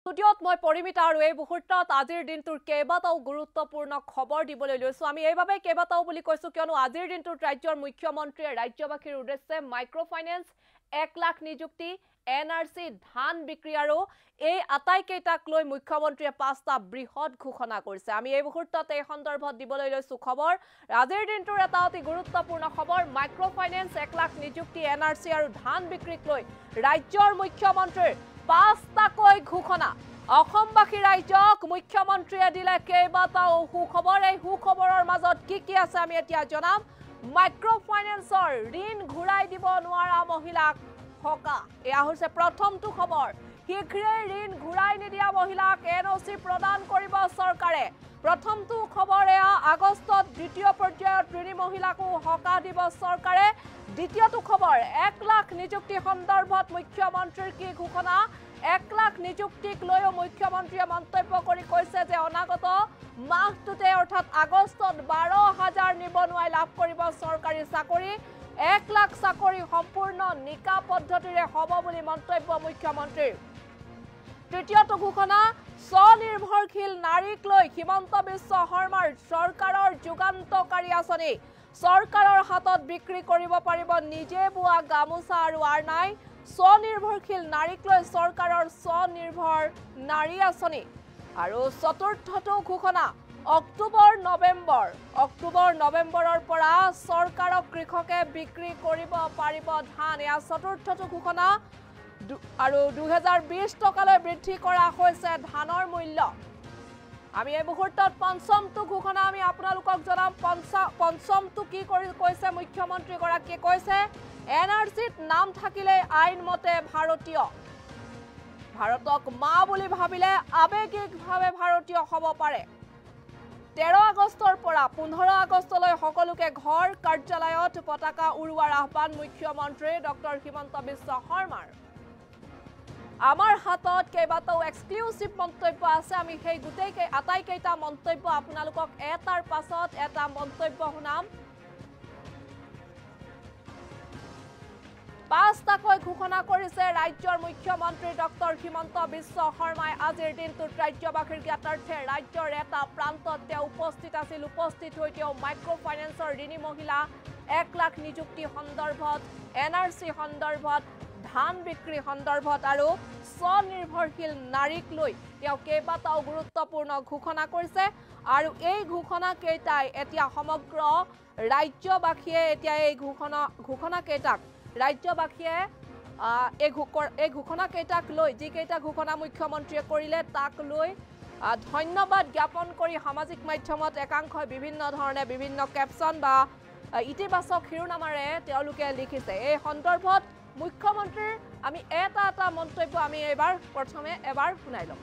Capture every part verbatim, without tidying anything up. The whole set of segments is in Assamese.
ষ্টুডিঅ'ত মই পৰিমিতা আৰু এই মুহূৰ্তত আজিৰ দিনটোৰ কেইবাটাও গুৰুত্বপূৰ্ণ খবৰ দিবলৈ লৈছো আমি এইভাবে কেইবাটাও বুলি কৈছো কিয়নো আজিৰ দিনটোৰ ৰাজ্যৰ মুখ্যমন্ত্ৰীয়ে ৰাজ্যবাসীৰ উদ্দেশ্যে মাইক্ৰ ফাইনেন্স এক লাখ নিযুক্তি এন আৰ চি ধান বিক্ৰী আৰু এই আটাইকেইটাক লৈ মুখ্যমন্ত্ৰীয়ে পাঁচটা বৃহৎ ঘোষণা কৰিছে আমি এই মুহূৰ্তত এই সন্দৰ্ভত দিবলৈ লৈছো খবৰ আজিৰ দিনটোৰ এটা অতি গুৰুত্বপূৰ্ণ খবৰ মাইক্ৰ ফাইনেন্স এক লাখ নিযুক্তি এন আৰ চি আৰু ধান বিক্ৰীক লৈ ৰাজ্যৰ মুখ্যমন্ত্ৰীৰ পাঁচটাকৈ ঘোষণা অসমবাসী ৰাজ্যক মুখ্যমন্ত্ৰীয়ে দিলে কেইবাটাও সুখবৰ এই সুখবৰৰ মাজত কি কি আছে আমি এতিয়া জনাম মাইক্ৰ ফাইনেন্সৰ ঋণ ঘূৰাই দিব নোৱাৰা মহিলাক হকা এয়া হৈছে প্ৰথমটো খবৰ শীঘ্ৰেই ঋণ ঘূৰাই নিদিয়া মহিলাক এন অ' চি প্ৰদান কৰিব চৰকাৰে প্ৰথমটো খবৰ এয়া আগষ্টত দ্বিতীয় পৰ্যায়ত ঋণী মহিলাকো হকা দিব চৰকাৰে দ্বিতীয়টো খবৰ এক লাখ নিযুক্তি সন্দৰ্ভত মুখ্যমন্ত্ৰীৰ কি ঘোষণা এক লাখ নিযুক্তিক লৈও মুখ্যমন্ত্ৰীয়ে মন্তব্য কৰি কৈছে যে অনাগত মাহটোতে অৰ্থাৎ আগষ্টত বাৰ হাজাৰ নিবনুৱাই লাভ কৰিব চৰকাৰী চাকৰি এক লাখ চাকৰি সম্পূৰ্ণ নিকা পদ্ধতিৰে হ'ব বুলি মন্তব্য মুখ্যমন্ত্ৰীৰ তৃতীয়টো ঘোষণা স্বনিৰ্ভৰশীল নাৰীক লৈ হিমন্ত বিশ্ব শৰ্মাৰ চৰকাৰৰ যুগান্তকাৰী আঁচনি চৰকাৰৰ হাতত বিক্ৰী কৰিব পাৰিব নিজে বোৱা গামোচা আৰু আৰনাই স্বনিৰ্ভৰশীল নাৰীক লৈ চৰকাৰৰ স্বনিৰ্ভৰ নাৰী আঁচনি আৰু চতুৰ্থটো ঘোষণা অক্টোবৰ নৱেম্বৰ অক্টোবৰ নৱেম্বৰৰ পৰা চৰকাৰক কৃষকে বিক্ৰী কৰিব পাৰিব ধান এয়া চতুৰ্থটো ঘোষণা আৰু দুহেজাৰ বিশ টকালৈ বৃদ্ধি কৰা হৈছে ধানৰ মূল্য আমি এই মুহূৰ্তত পঞ্চমটো ঘোষণা আমি আপোনালোকক জনাম পঞ্চমটো কি কৰি কৈছে মুখ্যমন্ত্ৰী গৰাকীয়ে কৈছে এন আৰ চিত নাম থাকিলে আইন মতে ভাৰতীয় ভাৰতক মা বুলি ভাবিলে আবেগিকভাৱে ভাৰতীয় হ'ব পাৰে তেৰ আগষ্টৰ পৰা পোন্ধৰ আগষ্টলৈ সকলোকে ঘৰ কাৰ্যালয়ত পতাকা উৰুৱাৰ আহ্বান মুখ্যমন্ত্ৰী ডক্টৰ হিমন্ত বিশ্ব শৰ্মাৰ আমাৰ হাতত কেইবাটাও এক্সক্লুসিভ মন্তব্য আছে আমি সেই গোটেই আটাইকেইটা মন্তব্য আপোনালোকক এটাৰ পাছত এটা মন্তব্য শুনাম পাঁচটাকৈ ঘোষণা কৰিছে ৰাজ্যৰ মুখ্যমন্ত্ৰী ডক্টৰ হিমন্ত বিশ্ব শৰ্মাই আজিৰ দিনটোত ৰাজ্যবাসীৰ জ্ঞাতাৰ্থে ৰাজ্যৰ এটা প্ৰান্তত তেওঁ উপস্থিত আছিল উপস্থিত হৈ তেওঁ মাইক্ৰ ফাইনেন্সৰ ঋণী মহিলা এক লাখ নিযুক্তি সন্দৰ্ভত এন আৰ চি সন্দৰ্ভত ধান বিক্ৰী সন্দৰ্ভত আৰু স্বনিৰ্ভৰশীল নাৰীক লৈ তেওঁ কেইবাটাও গুৰুত্বপূৰ্ণ ঘোষণা কৰিছে আৰু এই ঘোষণা কেইটাই এতিয়া সমগ্ৰ ৰাজ্যবাসীয়ে এতিয়া এই ঘোষণা ঘোষণা কেইটাক ৰাজ্যবাসীয়ে এই এই ঘোষণা কেইটাক লৈ যিকেইটা ঘোষণা মুখ্যমন্ত্ৰীয়ে কৰিলে তাক লৈ ধন্যবাদ জ্ঞাপন কৰি সামাজিক মাধ্যমত একাংশই বিভিন্ন ধৰণে বিভিন্ন কেপশ্যন বা ইতিবাচক শিৰোনামাৰে তেওঁলোকে লিখিছে এই সন্দৰ্ভত মুখ্যমন্ত্ৰীৰ আমি এটা এটা মন্তব্য আমি এবাৰ প্ৰথমে এবাৰ শুনাই লম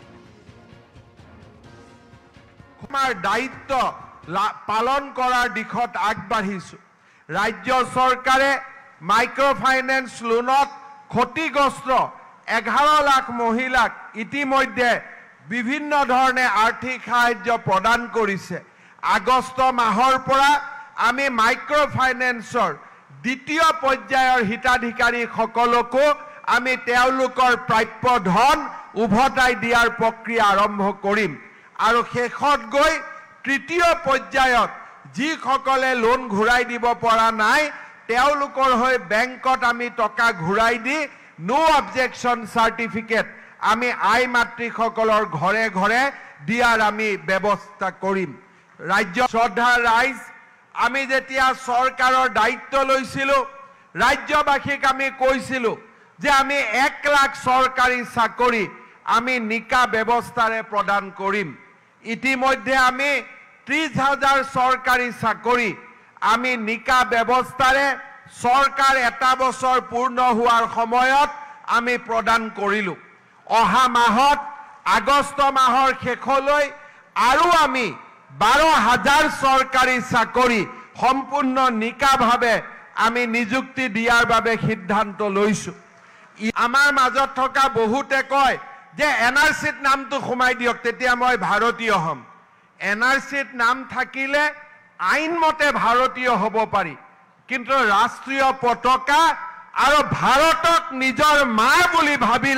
আমাৰ দায়িত্ব পালন কৰাৰ দিশত আগবাঢ়িছো ৰাজ্য চৰকাৰে মাইক্ৰ ফাইনেন্স লোনত ক্ষতিগ্ৰস্ত এঘাৰ লাখ মহিলাক ইতিমধ্যে বিভিন্ন ধৰণে আৰ্থিক সাহায্য প্ৰদান কৰিছে আগষ্ট মাহৰ পৰা আমি মাইক্ৰ ফাইনেন্সৰ দ্বিতীয় পৰ্যায়ৰ হিতাধিকাৰী সকলকো আমি তেওঁলোকৰ প্ৰাপ্য ধন উভতাই দিয়াৰ প্ৰক্ৰিয়া আৰম্ভ কৰিম আৰু শেষত গৈ তৃতীয় পৰ্যায়ত যিসকলে লোন ঘূৰাই দিব পৰা নাই তেওঁলোকৰ হৈ বেংকত আমি টকা ঘূৰাই দি নো অবজেকশ্যন চাৰ্টিফিকেট আমি আই মাতৃসকলৰ ঘৰে ঘৰে দিয়াৰ আমি ব্যৱস্থা কৰিম ৰাজ্য শ্ৰদ্ধা ৰাইজ আমি যেতিয়া চৰকাৰৰ দায়িত্ব লৈছিলো ৰাজ্যবাসীক আমি কৈছিলো যে আমি এক লাখ চৰকাৰী চাকৰি আমি নিকা ব্যৱস্থাৰে প্ৰদান কৰিম ইতিমধ্যে আমি ত্ৰিশ হাজাৰ চৰকাৰী চাকৰি আমি নিকা ব্যৱস্থাৰে চৰকাৰ এটা বছৰ পূৰ্ণ হোৱাৰ সময়ত আমি প্ৰদান কৰিলো অহা মাহত আগষ্ট মাহৰ শেষলৈ আৰু আমি বাৰ হাজাৰ চৰকাৰী চাকৰি সম্পূৰ্ণ নিকাভাৱে আমি নিযুক্তি দিয়াৰ বাবে সিদ্ধান্ত লৈছো আমাৰ মাজত থকা বহুতে কয় যে এন আৰ চিত নামটো সোমাই দিয়ক তেতিয়া মই ভাৰতীয় হ'ম এন আৰ চিত নাম থাকিলে আইন মতে ভাৰতীয় হ'ব পাৰি কিন্তু ৰাষ্ট্ৰীয় পতাকা আৰু ভাৰতক নিজৰ মা বুলি ভাবিলে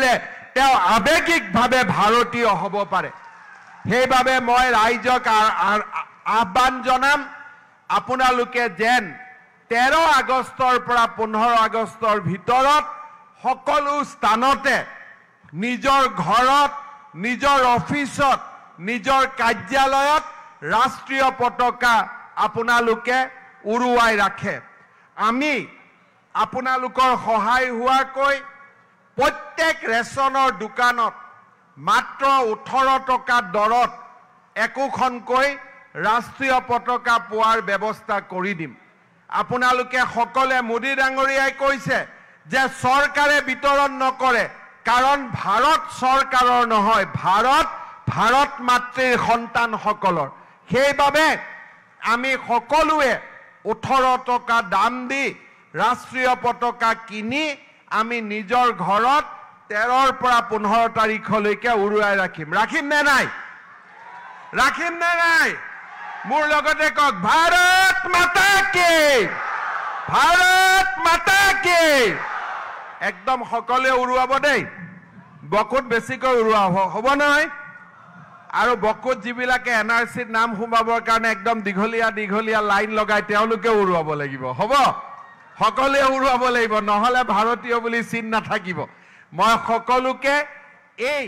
তেওঁ আবেগিকভাৱে ভাৰতীয় হ'ব পাৰে সেইবাবে মই ৰাইজক আহ্বান জনাম আপোনালোকে যেন তেৰ আগষ্টৰ পৰা পোন্ধৰ আগষ্টৰ ভিতৰত সকলো স্থানতে নিজৰ ঘৰত নিজৰ অফিচত নিজৰ কাৰ্যালয়ত ৰাষ্ট্ৰীয় পতাকা আপোনালোকে উৰুৱাই ৰাখে আমি আপোনালোকৰ সহায় হোৱাকৈ প্ৰত্যেক ৰেচনৰ দোকানত মাত্ৰ ওঠৰ টকা দৰত একোখনকৈ ৰাষ্ট্ৰীয় পতাকা পোৱাৰ ব্যৱস্থা কৰি দিম আপোনালোকে সকলে মোদী ডাঙৰীয়াই কৈছে যে চৰকাৰে বিতৰণ নকৰে কাৰণ ভাৰত চৰকাৰৰ নহয় ভাৰত ভাৰত মাতৃৰ সন্তানসকলৰ সেইবাবে আমি সকলোৱে ওঠৰ টকা দাম দি ৰাষ্ট্ৰীয় পতাকা কিনি আমি নিজৰ ঘৰত তেৰৰ পৰা পোন্ধৰ তাৰিখলৈকে উৰুৱাই ৰাখিম ৰাখিম নে নাই ৰাখিম নে নাই মোৰ লগতে কওক ভাৰত মাতা কি ভাৰত মাতা কি একদম সকলোৱে উৰুৱাব দেই বকুত বেছিকৈ উৰুৱা হ'ব নহয় আৰু বকুত যিবিলাকে এন আৰ চিত নাম সোমাবৰ কাৰণে একদম দীঘলীয়া দীঘলীয়া লাইন লগাই তেওঁলোকে উৰুৱাব লাগিব হ'ব সকলোৱে উৰুৱাব লাগিব নহলে ভাৰতীয় বুলি চিন নাথাকিব মই সকলোকে এই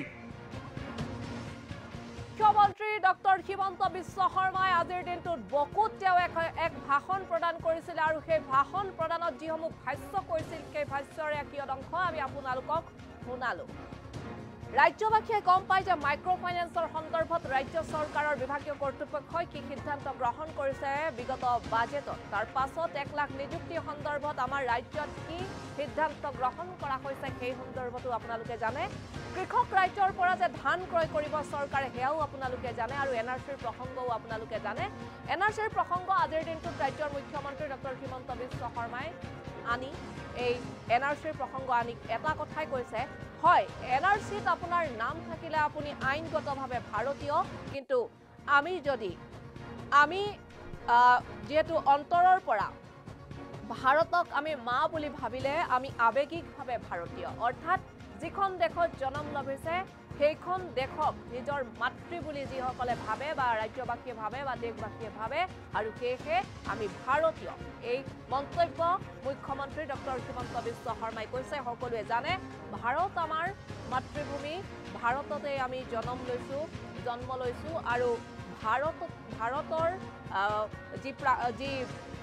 মুখ্যমন্ত্ৰী ডক্টৰ হিমন্ত বিশ্ব শৰ্মাই আজিৰ দিনটোত বকুত তেওঁ এক ভাষণ প্ৰদান কৰিছিল আৰু সেই ভাষণ প্ৰদানত যিসমূহ ভাষ্য কৈছিল সেই ভাষ্যৰ এক অংশ আমি আপোনালোকক শুনালো ৰাজ্যবাসীয়ে গম পায় যে মাইক্ৰ ফাইনেন্সৰ সন্দৰ্ভত ৰাজ্য চৰকাৰৰ বিভাগীয় কৰ্তৃপক্ষই কি সিদ্ধান্ত গ্ৰহণ কৰিছে বিগত বাজেটত তাৰ পাছত এক লাখ নিযুক্তি সন্দৰ্ভত আমাৰ ৰাজ্যত কি সিদ্ধান্ত গ্ৰহণ কৰা হৈছে সেই সন্দৰ্ভতো আপোনালোকে জানে কৃষক ৰাজ্যৰ পৰা যে ধান ক্ৰয় কৰিব চৰকাৰে হেয়াও আপোনালোকে জানে আৰু এন আৰ চিৰ প্ৰসংগও আপোনালোকে জানে এন আৰ চিৰ প্ৰসংগ আজিৰ দিনটোত ৰাজ্যৰ মুখ্যমন্ত্ৰী ডক্টৰ হিমন্ত বিশ্ব শৰ্মাই আনি এই এন আৰ চিৰ প্ৰসংগ আনি এটা কথাই কৈছে হয় এন আৰ চিত আপোনাৰ নাম থাকিলে আপুনি আইনগতভাৱে ভাৰতীয় কিন্তু আমি যদি আমি যেহেতু অন্তৰৰ পৰা ভাৰতক আমি মা বুলি ভাবিলে আমি আবেগিকভাৱে ভাৰতীয় অৰ্থাৎ যিখন দেশত জন্ম লভিছে সেইখন দেশক নিজৰ মাতৃ বুলি যিসকলে ভাবে বা ৰাজ্যবাসীয়ে ভাবে বা দেশবাসীয়ে ভাবে আৰু সেয়েহে আমি ভাৰতীয় এই মন্তব্য মুখ্যমন্ত্ৰী ডক্টৰ হিমন্ত বিশ্ব শৰ্মাই কৈছে সকলোৱে জানে ভাৰত আমাৰ মাতৃভূমি ভাৰততে আমি জন্ম লৈছো জন্ম লৈছো আৰু ভাৰত ভাৰতৰ যি যি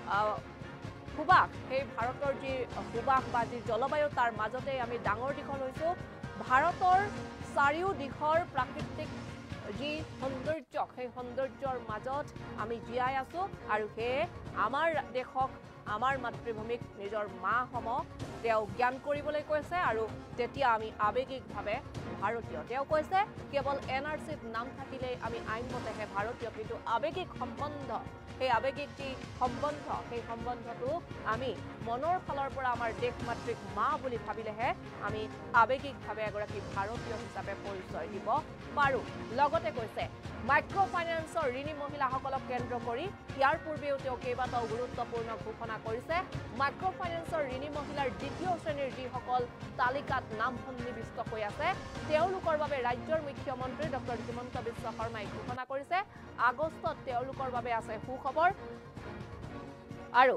সুবাস সেই ভাৰতৰ যি সুবাস বা যি জলবায়ু তাৰ মাজতে আমি ডাঙৰ দীঘল হৈছো ভাৰতৰ চাৰিও দিশৰ প্ৰাকৃতিক যি সৌন্দৰ্য সেই সৌন্দৰ্যৰ মাজত আমি জীয়াই আছো আৰু সেয়ে আমাৰ দেশক আমাৰ মাতৃভূমিক নিজৰ মা সম তেওঁ জ্ঞান কৰিবলৈ কৈছে আৰু তেতিয়া আমি আবেগিকভাৱে ভাৰতীয় তেওঁ কৈছে কেৱল এন আৰ চিত নাম থাকিলেই আমি আইনমতেহে ভাৰতীয় কিন্তু আবেগিক সম্বন্ধ সেই আবেগিক যি সম্বন্ধ সেই সম্বন্ধটো আমি মনৰ ফালৰ পৰা আমাৰ দেশ মাতৃক মা বুলি ভাবিলেহে আমি আবেগিকভাৱে এগৰাকী ভাৰতীয় হিচাপে পৰিচয় দিব পাৰোঁ লগতে কৈছে মাইক্ৰ ফাইনেন্সৰ ঋণী মহিলাসকলক কেন্দ্ৰ কৰি ইয়াৰ পূৰ্বেও তেওঁ কেইবাটাও গুৰুত্বপূৰ্ণ ঘোষণা কৰিছে মাইক্ৰ ফাইনেন্সৰ ঋণী মহিলাৰ দ্বিতীয় শ্ৰেণীৰ যিসকল তালিকাত নাম সন্নিৱিষ্ট হৈ আছে তেওঁলোকৰ বাবে ৰাজ্যৰ মুখ্যমন্ত্ৰী ডক্টৰ হিমন্ত বিশ্ব শৰ্মাই ঘোষণা কৰিছে আগষ্টত তেওঁলোকৰ বাবে আছে সুখবৰ আৰু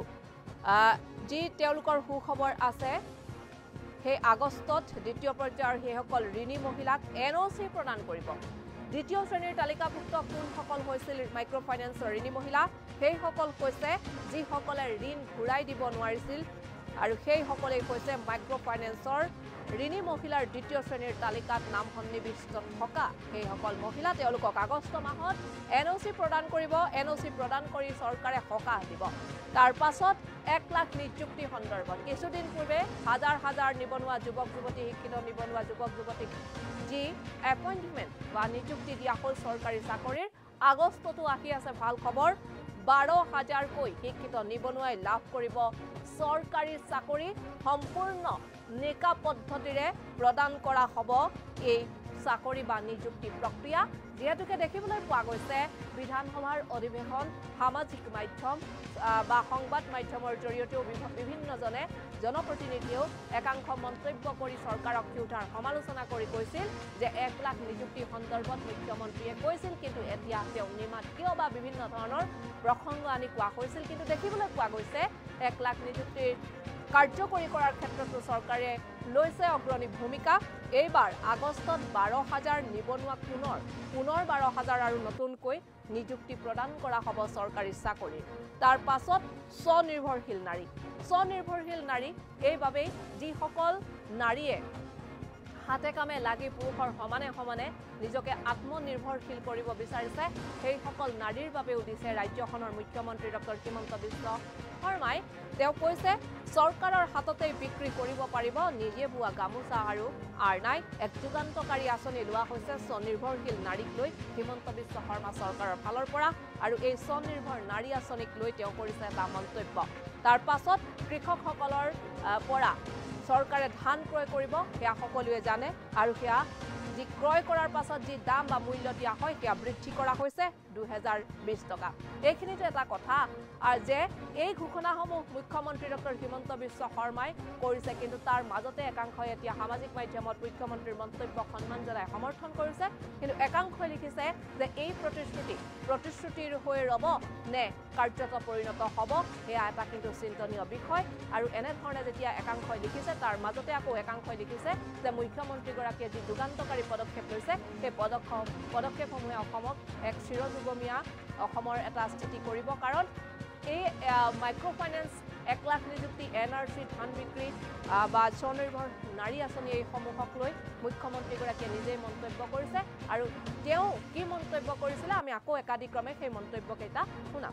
যি তেওঁলোকৰ সুখবৰ আছে সেই আগষ্টত দ্বিতীয় পৰ্যায়ৰ সেইসকল ঋণী মহিলাক এন অ' চি প্ৰদান কৰিব দ্বিতীয় শ্ৰেণীৰ তালিকাভুক্ত কোনসকল হৈছিল মাইক্ৰ ফাইনেন্সৰ ঋণী মহিলা সেইসকল হৈছে যিসকলে ঋণ ঘূৰাই দিব নোৱাৰিছিল আৰু সেইসকলেই হৈছে মাইক্ৰ ফাইনেন্সৰ ঋণী মহিলাৰ দ্বিতীয় শ্ৰেণীৰ তালিকাত নাম সন্নিৱিষ্ট থকা সেইসকল মহিলা তেওঁলোকক আগষ্ট মাহত এন অ' চি প্ৰদান কৰিব এন অ' চি প্ৰদান কৰি চৰকাৰে সকাহ দিব তাৰ পাছত এক লাখ নিযুক্তি সন্দৰ্ভত কিছুদিন পূৰ্বে হাজাৰ হাজাৰ নিবনুৱা যুৱক যুৱতী শিক্ষিত নিবনুৱা যুৱক যুৱতীক যি এপইণ্টমেণ্ট বা নিযুক্তি দিয়া হ'ল চৰকাৰী চাকৰিৰ আগষ্টতো আহি আছে ভাল খবৰ বাৰ হাজাৰকৈ শিক্ষিত নিবনুৱাই লাভ কৰিব চৰকাৰী চাকৰি সম্পূৰ্ণ নিকা পদ্ধতিৰে প্ৰদান কৰা হ'ব এই চাকৰি বা নিযুক্তি প্ৰক্ৰিয়া যেহেতুকে দেখিবলৈ পোৱা গৈছে বিধানসভাৰ অধিৱেশন সামাজিক মাধ্যম বা সংবাদ মাধ্যমৰ জৰিয়তেও বিভিন্নজনে জনপ্ৰতিনিধিয়েও একাংশ মন্তব্য কৰি চৰকাৰক ক্ষুধাৰ সমালোচনা কৰি কৈছিল যে এক লাখ নিযুক্তি সন্দৰ্ভত মুখ্যমন্ত্ৰীয়ে কৈছিল কিন্তু এতিয়া তেওঁ নিমাত কিয় বা বিভিন্ন ধৰণৰ প্ৰসংগ আনি কোৱা হৈছিল কিন্তু দেখিবলৈ পোৱা গৈছে এক লাখ নিযুক্তিৰ কাৰ্যকৰী কৰাৰ ক্ষেত্ৰতো চৰকাৰে লৈছে অগ্ৰণী ভূমিকা এইবাৰ আগষ্টত বাৰ হাজাৰ নিবনুৱা পুনৰ পুনৰ বাৰ হাজাৰ আৰু নতুনকৈ নিযুক্তি প্ৰদান কৰা হ'ব চৰকাৰী চাকৰি তাৰ পাছত স্বনিৰ্ভৰশীল নাৰী স্বনিৰ্ভৰশীল নাৰী এইবাবেই যিসকল নাৰীয়ে হাতে কামে লাগি পুৰুষৰ সমানে সমানে নিজকে আত্মনিৰ্ভৰশীল কৰিব বিচাৰিছে সেইসকল নাৰীৰ বাবেও দিছে ৰাজ্যখনৰ মুখ্যমন্ত্ৰী ডক্টৰ হিমন্ত বিশ্ব শৰ্মাই তেওঁ কৈছে চৰকাৰৰ হাততেই বিক্ৰী কৰিব পাৰিব নিজে বোৱা গামোচা আৰু আৰনাই এক যুগান্তকাৰী আঁচনি লোৱা হৈছে স্বনিৰ্ভৰশীল নাৰীক লৈ হিমন্ত বিশ্ব শৰ্মা চৰকাৰৰ ফালৰ পৰা আৰু এই স্বনিৰ্ভৰ নাৰী আঁচনিক লৈ তেওঁ কৰিছে এটা মন্তব্য তাৰ পাছত কৃষকসকলৰ পৰা চৰকাৰে ধান ক্ৰয় কৰিব সেয়া সকলোৱে জানে আৰু সেয়া যি ক্ৰয় কৰাৰ পাছত যি দাম বা মূল্য দিয়া হয় সেয়া বৃদ্ধি কৰা হৈছে দুহেজাৰ বিশ টকা এইখিনিতে এটা কথা আৰু যে এই ঘোষণাসমূহ মুখ্যমন্ত্ৰী ডক্টৰ হিমন্ত বিশ্ব শৰ্মাই কৰিছে কিন্তু তাৰ মাজতে একাংশই এতিয়া সামাজিক মাধ্যমত মুখ্যমন্ত্ৰীৰ মন্তব্যক সন্মান জনাই সমৰ্থন কৰিছে কিন্তু একাংশই লিখিছে যে এই প্ৰতিশ্ৰুতি প্ৰতিশ্ৰুতিৰ হৈ ৰ'ব নে কাৰ্যত পৰিণত হ'ব সেয়া এটা কিন্তু চিন্তনীয় বিষয় আৰু এনেধৰণে যেতিয়া একাংশই লিখিছে তাৰ মাজতে আকৌ একাংশই লিখিছে যে মুখ্যমন্ত্ৰীগৰাকীয়ে যি যুগান্তকাৰী পদক্ষেপ লৈছে সেই পদক্ষেপ পদক্ষেপসমূহে অসমক এক চিৰযুগমীয়া অসমৰ এটা স্থিতি কৰিব কাৰণ এই মাইক্ৰ' ফাইনেন্স এক লাখ নিযুক্তি এন আৰ চি ধান বিক্ৰী বা স্বনিৰ্ভৰ নাৰী আঁচনি এইসমূহক লৈ মুখ্যমন্ত্ৰীগৰাকীয়ে নিজেই মন্তব্য কৰিছে আৰু তেওঁ কি মন্তব্য কৰিছিলে আমি আকৌ একাধিক্ৰমে সেই মন্তব্যকেইটা শুনাম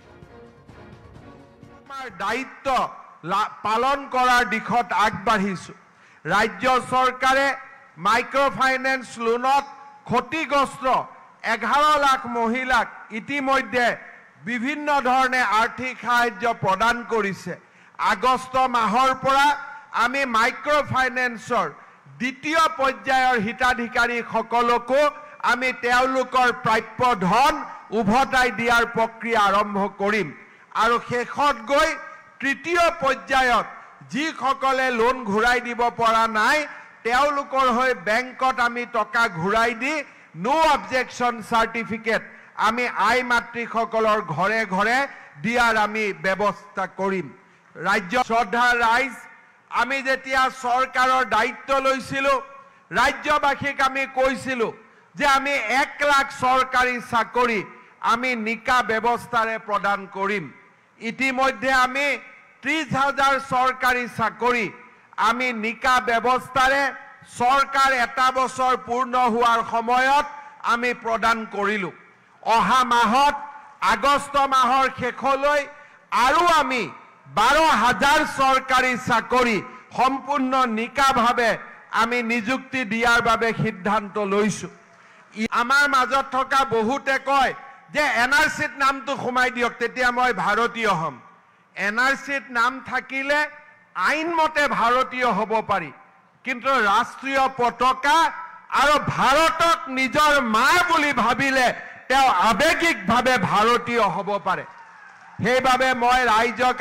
আমাৰ দায়িত্ব পালন কৰাৰ দিশত আগবাঢ়িছো ৰাজ্য চৰকাৰে মাইক্ৰ' ফাইনেন্স লোনত ক্ষতিগ্ৰস্ত এঘাৰ লাখ মহিলাক ইতিমধ্যে বিভিন্ন ধৰণে আৰ্থিক সাহায্য প্ৰদান কৰিছে আগষ্ট মাহৰ পৰা আমি মাইক্ৰ' ফাইনেন্সৰ দ্বিতীয় পৰ্যায়ৰ হিতাধিকাৰীসকলকো আমি তেওঁলোকৰ প্ৰাপ্য ধন উভতাই দিয়াৰ প্ৰক্ৰিয়া আৰম্ভ কৰিম আৰু শেষত গৈ তৃতীয় পৰ্যায়ত যিসকলে লোন ঘূৰাই দিব পৰা নাই তেওঁলোকৰ হৈ বেংকত আমি টকা ঘূৰাই দি নো অবজেকশ্যন চাৰ্টিফিকেট আমি আই মাতৃসকলৰ ঘৰে ঘৰে দিয়াৰ আমি ব্যৱস্থা কৰিম ৰাজ্য শ্ৰদ্ধা ৰাইজ আমি যেতিয়া চৰকাৰৰ দায়িত্ব লৈছিলোঁ ৰাজ্যবাসীক আমি কৈছিলোঁ যে আমি এক লাখ চৰকাৰী চাকৰি আমি নিকা ব্যৱস্থাৰে প্ৰদান কৰিম ইতিমধ্যে আমি ত্ৰিশ হাজাৰ চৰকাৰী চাকৰি আমি নিকা ব্যৱস্থাৰে চৰকাৰ এটা বছৰ পূৰ্ণ হোৱাৰ সময়ত আমি প্ৰদান কৰিলোঁ অহা মাহত আগষ্ট মাহৰ শেষলৈ আৰু আমি বাৰ হাজাৰ চৰকাৰী চাকৰি সম্পূৰ্ণ নিকাভাৱে আমি নিযুক্তি দিয়াৰ বাবে সিদ্ধান্ত লৈছোঁ আমাৰ মাজত থকা বহুতে কয় যে এন আৰ চিত নামটো সোমাই দিয়ক তেতিয়া মই ভাৰতীয় হ'ম এন আৰ চিত নাম থাকিলে আইনমতে ভাৰতীয় হ'ব পাৰি কিন্তু ৰাষ্ট্ৰীয় পতাকা আৰু ভাৰতক নিজৰ মা বুলি ভাবিলে তেওঁ আৱেগিকভাৱে ভাৰতীয় হ'ব পাৰে সেইবাবে মই ৰাইজক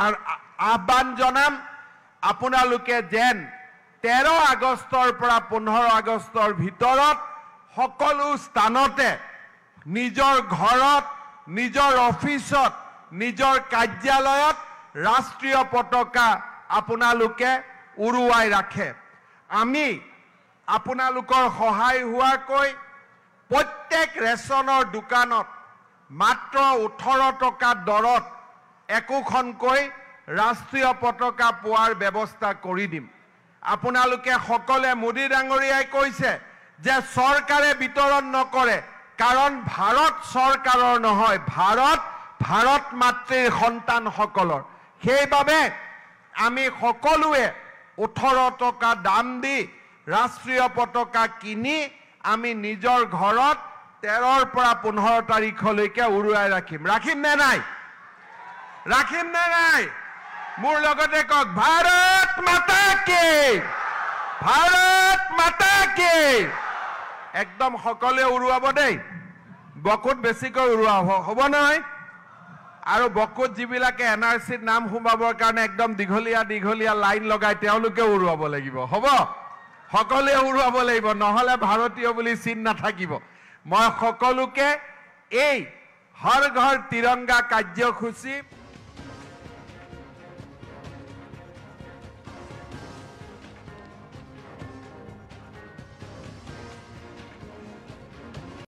আহ্বান জনাম আপোনালোকে যেন তেৰ আগষ্টৰ পৰা পোন্ধৰ আগষ্টৰ ভিতৰত সকলো স্থানতে নিজৰ ঘৰত নিজৰ অফিচত নিজৰ কাৰ্যালয়ত ৰাষ্ট্ৰীয় পতাকা আপোনালোকে উৰুৱাই ৰাখে আমি আপোনালোকৰ সহায় হোৱাকৈ প্ৰত্যেক ৰেচনৰ দোকানত মাত্ৰ ওঠৰ টকা দৰত একোখনকৈ ৰাষ্ট্ৰীয় পতাকা পোৱাৰ ব্যৱস্থা কৰি দিম আপোনালোকে সকলে মোদী ডাঙৰীয়াই কৈছে যে চৰকাৰে বিতৰণ নকৰে কাৰণ ভাৰত চৰকাৰৰ নহয় ভাৰত ভাৰত মাতৃৰ সন্তানসকলৰ সেইবাবে আমি সকলোৱে ওঠৰ টকা দাম দি ৰাষ্ট্ৰীয় পতাকা কিনি আমি নিজৰ ঘৰত তেৰৰ পৰা পোন্ধৰ তাৰিখলৈকে উৰুৱাই ৰাখিম ৰাখিম নে নাই ৰাখিম নে নাই মোৰ লগতে কওক ভাৰত মাতা কি ভাৰত মাতা কি একদম সকলোৱে উৰুৱাব দেই বকুত বেছিকৈ উৰুৱা হ'ব নহয় আৰু বকুত যিবিলাকে এন আৰ চিত নাম সোমাবৰ কাৰণে একদম দীঘলীয়া দীঘলীয়া লাইন লগাই তেওঁলোকে উৰুৱাব লাগিব হ'ব সকলোৱে উৰুৱাব লাগিব নহলে ভাৰতীয় বুলি চিন নাথাকিব মই সকলোকে এই হৰ ঘৰ তিৰংগা কাৰ্যসূচী